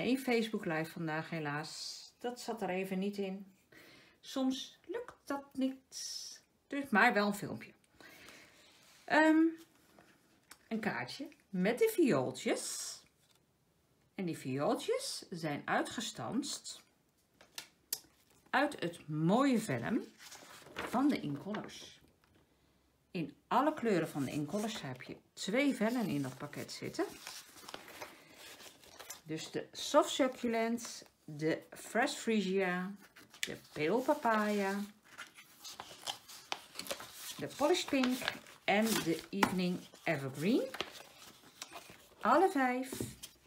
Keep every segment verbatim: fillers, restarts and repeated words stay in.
geen Facebook live vandaag helaas. Dat zat er even niet in. Soms lukt dat niet. Dus maar wel een filmpje. Um, een kaartje met de viooltjes. En die viooltjes zijn uitgestanst uit het mooie vellum van de Incolors. In alle kleuren van de Incolors heb je twee vellen in dat pakket zitten. Dus de Soft Succulent, de Fresh Freesia, de Pale Papaya, de Polished Pink en de Evening Evergreen. Alle vijf.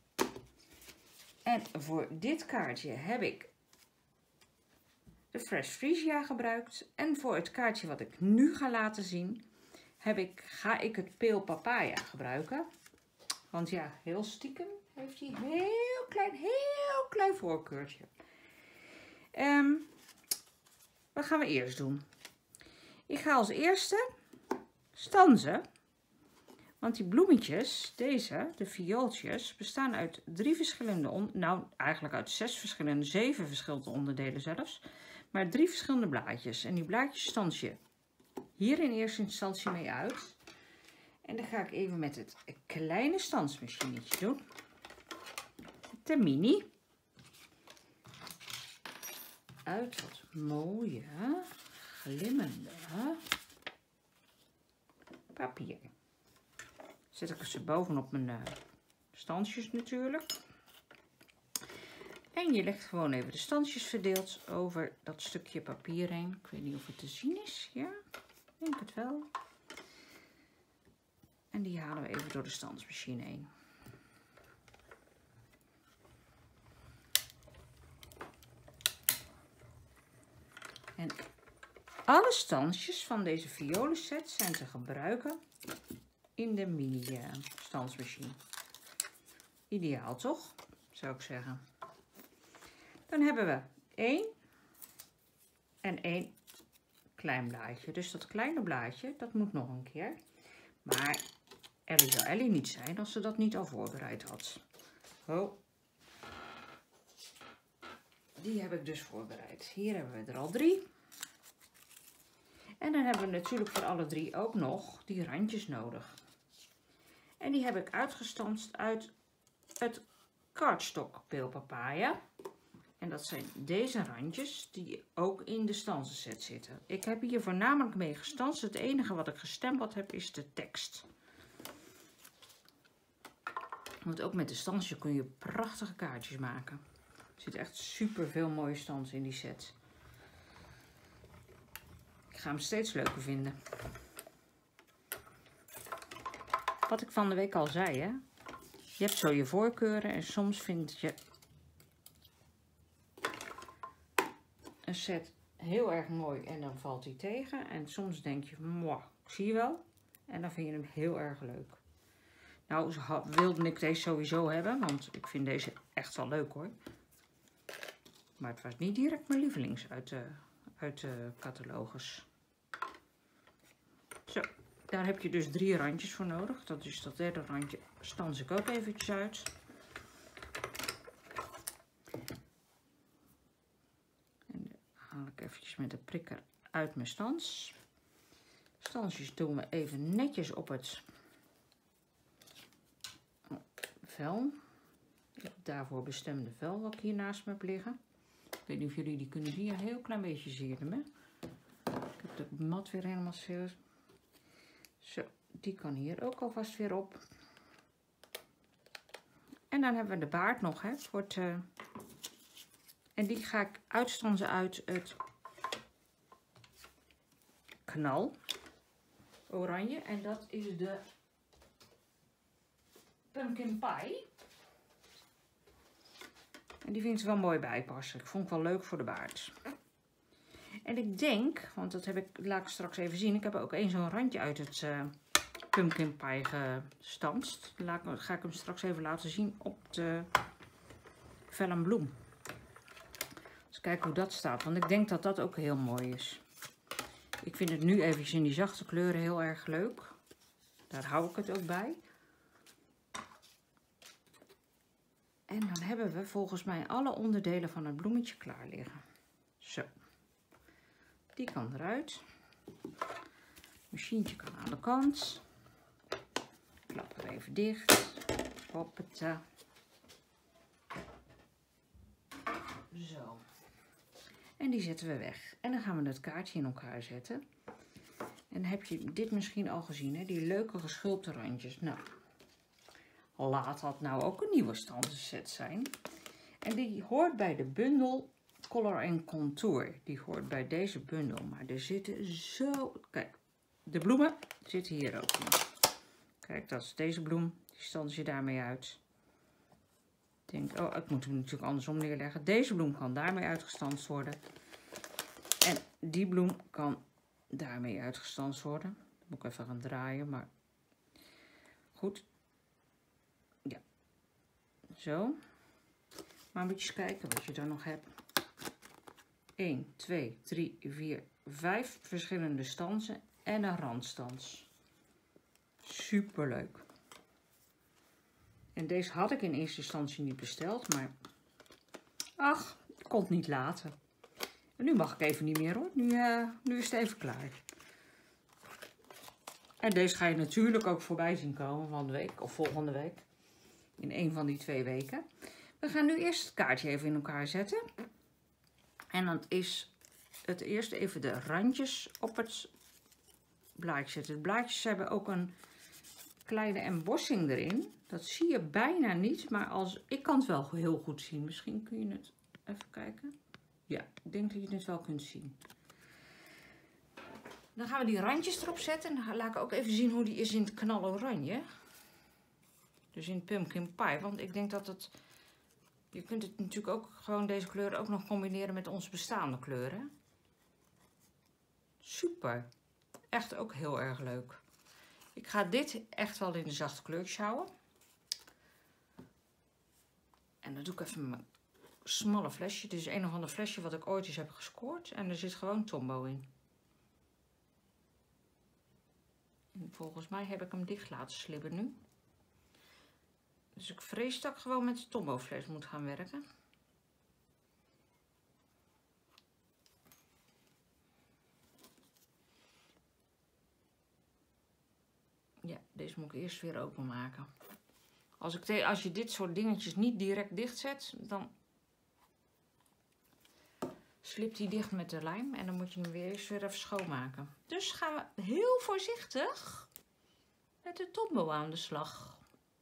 En voor dit kaartje heb ik de Fresh Freesia gebruikt. En voor het kaartje wat ik nu ga laten zien, heb ik, ga ik het Pale Papaya gebruiken. Want ja, heel stiekem heeft hij een heel klein, heel klein voorkeurtje. Um, wat gaan we eerst doen? Ik ga als eerste stanzen. Want die bloemetjes, deze, de viooltjes, bestaan uit drie verschillende, nou eigenlijk uit zes verschillende, zeven verschillende onderdelen zelfs. Maar drie verschillende blaadjes. En die blaadjes stans je hier in eerste instantie mee uit. En dan ga ik even met het kleine stansmachinetje doen. De mini. Uit wat mooie, glimmende papier. Zet ik ze bovenop mijn uh, stansjes natuurlijk. En je legt gewoon even de stansjes verdeeld over dat stukje papier heen. Ik weet niet of het te zien is. Ja, ik denk het wel. En die halen we even door de stansmachine heen. En alle stansjes van deze violenset zijn te gebruiken in de mini uh, stansmachine. Ideaal toch, zou ik zeggen. Dan hebben we één en één klein blaadje. Dus dat kleine blaadje, dat moet nog een keer. Maar Ellie zou Ellie niet zijn als ze dat niet al voorbereid had. Oh. Die heb ik dus voorbereid. Hier hebben we er al drie. En dan hebben we natuurlijk voor alle drie ook nog die randjes nodig. En die heb ik uitgestanst uit het cardstock Pale Papaya. En dat zijn deze randjes die ook in de stansenset zitten. Ik heb hier voornamelijk mee gestanst. Het enige wat ik gestempeld heb is de tekst. Want ook met de stansje kun je prachtige kaartjes maken. Er zit echt super veel mooie stansen in die set. Ik ga hem steeds leuker vinden. Wat ik van de week al zei, hè. Je hebt zo je voorkeuren en soms vind je een set heel erg mooi en dan valt hij tegen. En soms denk je, mwah, zie je wel. En dan vind je hem heel erg leuk. Nou, wilde ik deze sowieso hebben, want ik vind deze echt wel leuk hoor. Maar het was niet direct mijn lievelings uit de, uit de catalogus. Zo, daar heb je dus drie randjes voor nodig. Dat is dat derde randje, stans ik ook eventjes uit. En dan haal ik eventjes met de prikker uit mijn stans. Stansjes doen we even netjes op het vel. Het daarvoor bestemde vel wat ik hier naast me heb liggen. Ik weet niet of jullie die kunnen zien. Een heel klein beetje zie je hem, hè? Ik heb de mat weer helemaal serieus. Zo, die kan hier ook alvast weer op. En dan hebben we de baard nog, hè? Voor het, uh... En die ga ik uitstansen uit het knal oranje. En dat is de Pumpkin Pie. En die vind ik wel mooi bijpassen. Ik vond het wel leuk voor de baard. En ik denk, want dat heb ik, laat ik straks even zien. Ik heb ook één zo'n randje uit het uh, Pumpkin Pie gestanst. Dan ga ik hem straks even laten zien op de vellum bloem. Dus kijken hoe dat staat. Want ik denk dat dat ook heel mooi is. Ik vind het nu eventjes in die zachte kleuren heel erg leuk. Daar hou ik het ook bij. En dan heb hebben we volgens mij alle onderdelen van het bloemetje klaar liggen. Zo. Die kan eruit. Machientje kan aan de kant. Klap er even dicht. Hoppata. Zo. En die zetten we weg. En dan gaan we het kaartje in elkaar zetten. En heb je dit misschien al gezien, hè? Die leuke geschulpte randjes. Nou, laat dat nou ook een nieuwe standaardset zijn. En die hoort bij de bundel Color and Contour. Die hoort bij deze bundel. Maar er zitten zo... Kijk, de bloemen zitten hier ook in. Kijk, dat is deze bloem. Die stond je daarmee uit. Ik denk, oh, ik moet hem natuurlijk andersom neerleggen. Deze bloem kan daarmee uitgestanst worden. En die bloem kan daarmee uitgestanst worden. Dan moet ik even gaan draaien, maar goed. Ja, zo. Maar moet je eens kijken wat je er nog hebt. één, twee, drie, vier, vijf verschillende stansen en een randstans. Super leuk. En deze had ik in eerste instantie niet besteld, maar ach, ik kon het niet laten. En nu mag ik even niet meer hoor. Nu, uh, nu is het even klaar. En deze ga je natuurlijk ook voorbij zien komen van de week of volgende week. In een van die twee weken. We gaan nu eerst het kaartje even in elkaar zetten. En dan is het eerst even de randjes op het blaadje zetten. De blaadjes hebben ook een kleine embossing erin. Dat zie je bijna niet, maar als, ik kan het wel heel goed zien. Misschien kun je het even kijken. Ja, ik denk dat je het wel kunt zien. Dan gaan we die randjes erop zetten. En dan laat ik ook even zien hoe die is in het knaloranje. Dus in pumpkin pie. Want ik denk dat het... Je kunt het natuurlijk ook gewoon deze kleuren ook nog combineren met onze bestaande kleuren. Super. Echt ook heel erg leuk. Ik ga dit echt wel in de zachte kleurtjes houden. En dan doe ik even mijn smalle flesje. Dit is een of ander flesje wat ik ooit eens heb gescoord. En er zit gewoon Tombow in. En volgens mij heb ik hem dicht laten slibben nu. Dus ik vrees dat ik gewoon met de Tombow fles moet gaan werken. Ja, deze moet ik eerst weer openmaken. Als, ik als je dit soort dingetjes niet direct dicht zet, dan slipt hij dicht met de lijm. En dan moet je hem weer eerst weer even schoonmaken. Dus gaan we heel voorzichtig met de Tombow aan de slag.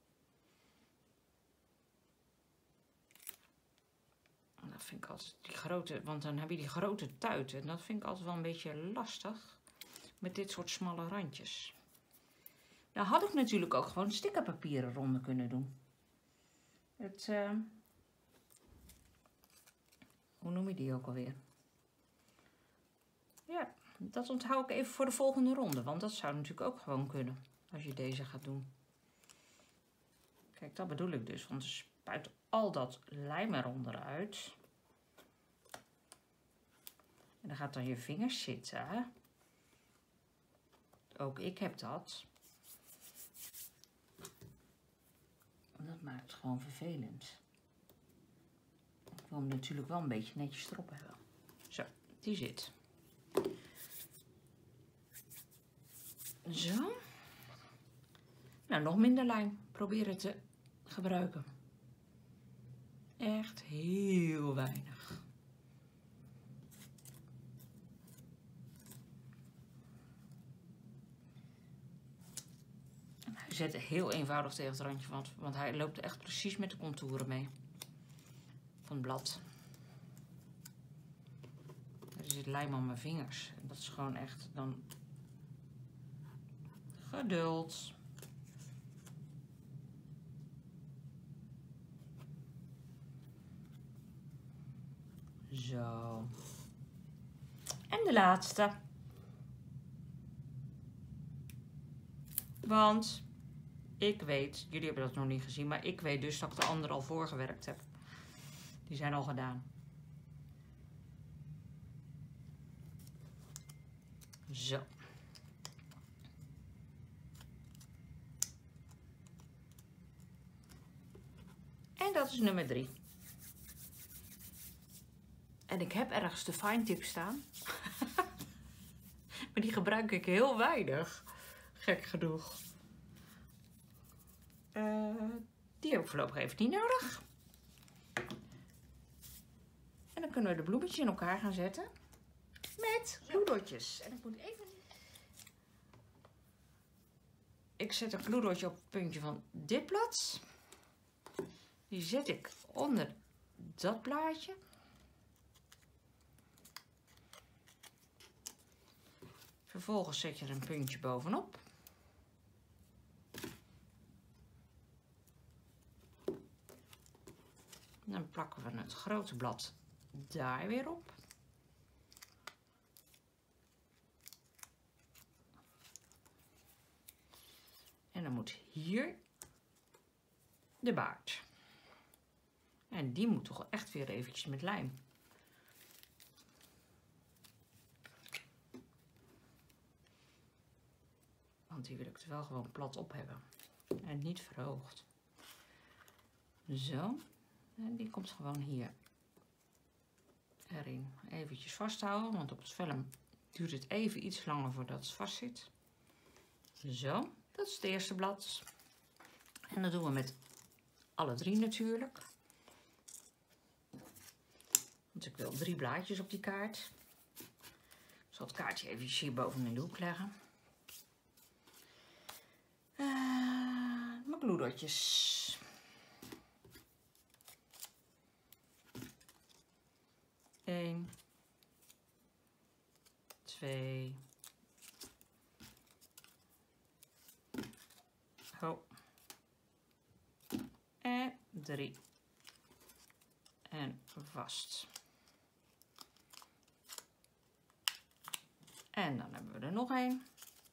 Dat vind ik altijd die grote, want dan heb je die grote tuiten. En dat vind ik altijd wel een beetje lastig met dit soort smalle randjes. Nou had ik natuurlijk ook gewoon stickerpapieren ronde kunnen doen. Het, uh, hoe noem je die ook alweer? Ja, dat onthoud ik even voor de volgende ronde. Want dat zou natuurlijk ook gewoon kunnen. Als je deze gaat doen. Kijk, dat bedoel ik dus. Want er spuit al dat lijm eronder uit. En dan gaat dan je vingers zitten. Ook ik heb dat. Dat maakt het gewoon vervelend. Ik wil hem natuurlijk wel een beetje netjes erop hebben. Zo, die zit. Zo. Nou, nog minder lijm. Probeer het te gebruiken. Echt heel weinig. Hij zet heel eenvoudig tegen het randje, want, want hij loopt echt precies met de contouren mee. Van het blad. Er zit lijm aan mijn vingers. En dat is gewoon echt dan geduld. Zo. En de laatste. Want ik weet, jullie hebben dat nog niet gezien, maar ik weet dus dat ik de andere al voorgewerkt heb. Die zijn al gedaan. Zo. En dat is nummer drie. En ik heb ergens de fine tip staan. Maar die gebruik ik heel weinig. Gek genoeg. Uh, die heb ik voorlopig even niet nodig. En dan kunnen we de bloemetjes in elkaar gaan zetten. Met bloedotjes. En ik moet even... Ik zet een bloedotje op het puntje van dit blad. Die zet ik onder dat blaadje. Vervolgens zet je er een puntje bovenop. Dan plakken we het grote blad daar weer op. En dan moet hier de baard. En die moet toch echt weer eventjes met lijm. Want die wil ik er wel gewoon plat op hebben. En niet verhoogd. Zo. En die komt gewoon hier erin. Eventjes vasthouden. Want op het vellum duurt het even iets langer voordat het vast zit. Zo. Dat is het eerste blad. En dat doen we met alle drie natuurlijk. Want ik wil drie blaadjes op die kaart. Ik zal het kaartje even hier boven in de hoek leggen. Uh, mijn bloedotjes. Eén. Twee. Oh. En drie. En vast. En dan hebben we er nog één.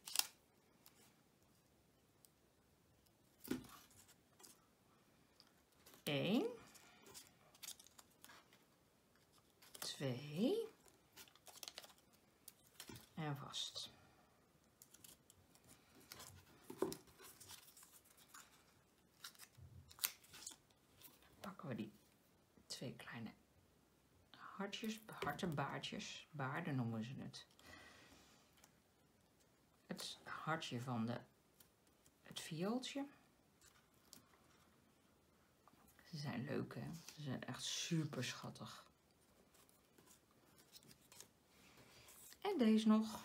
Eén. Twee. En vast. Pakken we die twee kleine hartjes, hartenbaardjes, baarden noemen ze het. Het hartje van de, het viooltje. Ze zijn leuk, hè? Ze zijn echt super schattig. En deze nog.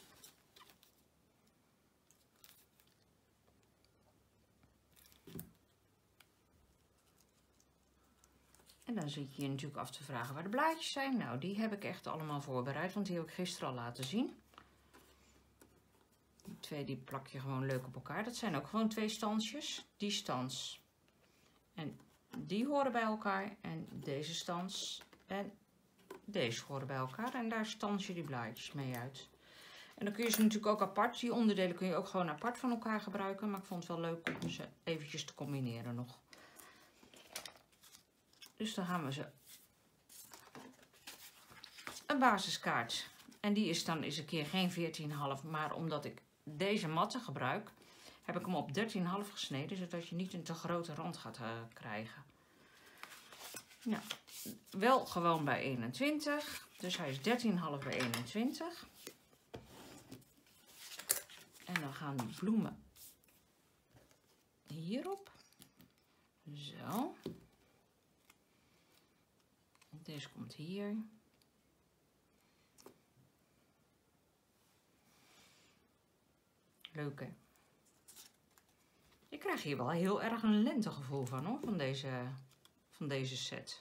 En dan zit je je natuurlijk af te vragen waar de blaadjes zijn. Nou, die heb ik echt allemaal voorbereid, want die heb ik gisteren al laten zien. Die twee die plak je gewoon leuk op elkaar. Dat zijn ook gewoon twee stansjes. Die stans en die horen bij elkaar. En deze stans en deze horen bij elkaar. En daar stans je die blaadjes mee uit. En dan kun je ze natuurlijk ook apart. Die onderdelen kun je ook gewoon apart van elkaar gebruiken. Maar ik vond het wel leuk om ze eventjes te combineren nog. Dus dan gaan we ze een basiskaart. En die is dan eens een keer geen veertien komma vijf. Maar omdat ik deze matten gebruik, heb ik hem op dertien komma vijf gesneden. Zodat je niet een te grote rand gaat uh, krijgen. Nou, wel gewoon bij eenentwintig. Dus hij is dertien komma vijf bij eenentwintig. En dan gaan de bloemen hierop. Zo. Deze komt hier. Leuk, hè? Ik krijg hier wel heel erg een lentegevoel van, hoor, van deze, van deze set.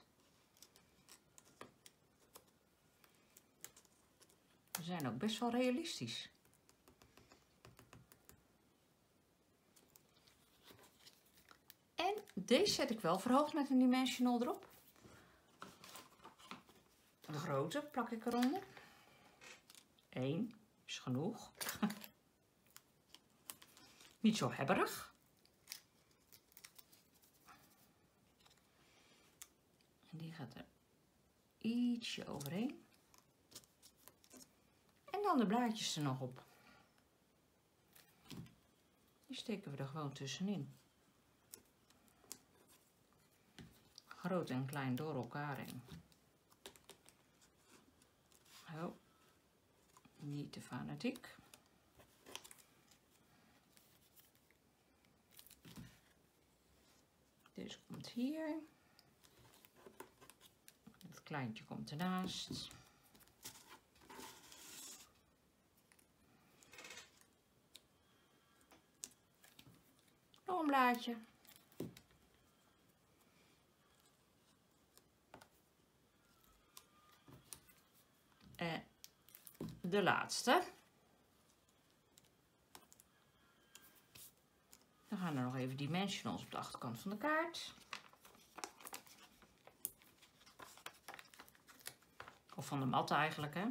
Ze zijn ook best wel realistisch. En deze zet ik wel verhoogd met een dimensional erop. De grote plak ik eronder. Eén is genoeg. Niet zo hebberig. En die gaat er ietsje overheen. En dan de blaadjes er nog op. Die steken we er gewoon tussenin. Groot en klein door elkaar heen. Oh, niet te fanatiek. Deze komt hier. Het kleintje komt ernaast. Nog een blaadje. En de laatste. Dan gaan er nog even dimensionals op de achterkant van de kaart. Of van de mat eigenlijk, hè.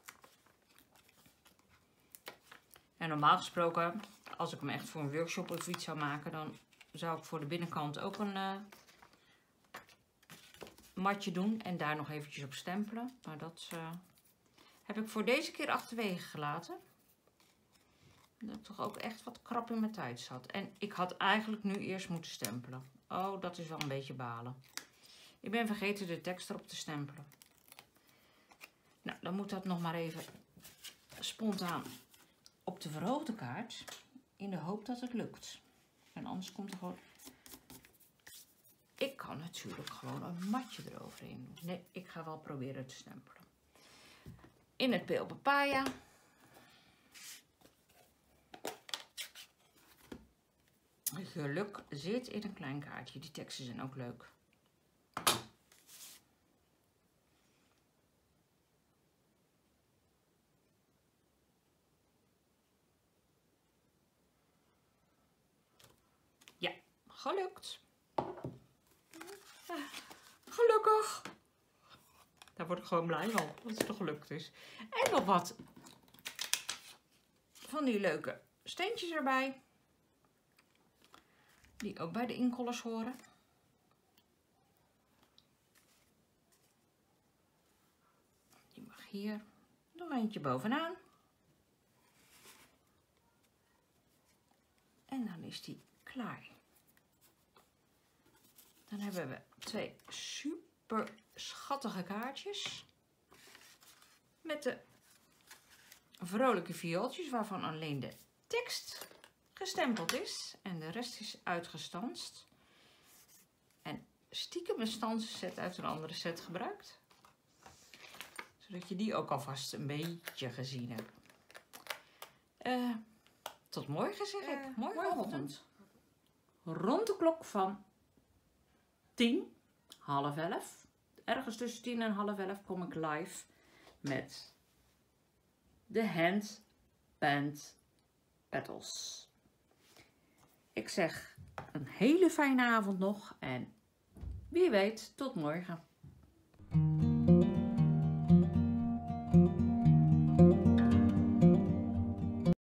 En normaal gesproken, als ik hem echt voor een workshop of iets zou maken, dan zou ik voor de binnenkant ook een uh, matje doen en daar nog eventjes op stempelen. Maar dat uh, heb ik voor deze keer achterwege gelaten. Dat ik toch ook echt wat krap in mijn tijd zat. En ik had eigenlijk nu eerst moeten stempelen. Oh, dat is wel een beetje balen. Ik ben vergeten de tekst erop te stempelen. Nou, dan moet dat nog maar even spontaan op de verhoogde kaart. In de hoop dat het lukt. En anders komt er gewoon... Ik kan natuurlijk gewoon een matje eroverheen doen. Nee, ik ga wel proberen te stempelen. In het Pale Papaya. Geluk zit in een klein kaartje. Die teksten zijn ook leuk. Ja, gelukt. Gelukkig. Daar word ik gewoon blij van, dat het gelukt is. En nog wat van die leuke steentjes erbij. Die ook bij de inkollers horen. Die mag hier nog eentje bovenaan. En dan is die klaar. Dan hebben we twee super schattige kaartjes. Met de vrolijke viooltjes waarvan alleen de tekst gestempeld is. En de rest is uitgestanst. En stiekem een stansenset uit een andere set gebruikt. Zodat je die ook alvast een beetje gezien hebt. Uh, tot morgen zeg ik. Uh, Morgenochtend. Rond de klok van tien, half elf. Ergens tussen tien en half elf kom ik live met de Handband Petals. Ik zeg een hele fijne avond nog en wie weet tot morgen.